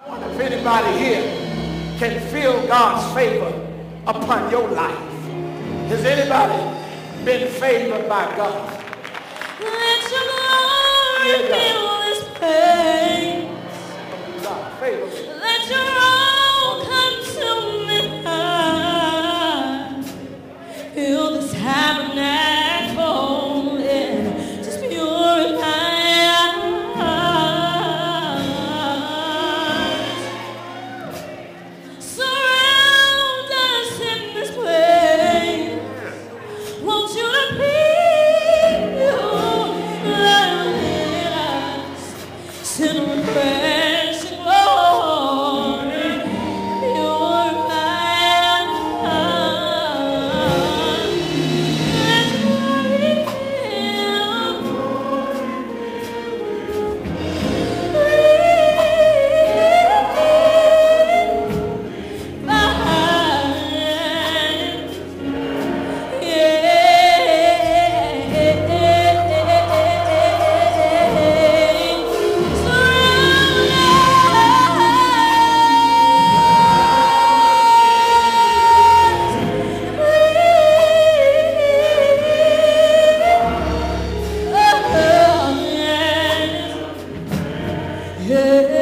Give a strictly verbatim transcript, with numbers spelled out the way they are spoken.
I wonder if anybody here can feel God's favor upon your life. Has anybody been favored by God? Let your glory fill this place. God, favor me. Let your own consume me high. Fill this tabernacle and just purify us. Surround us in this place. Want you to be you, let us send a refreshing glory, purify us. Let glory fill, breathe my heart. Yeah.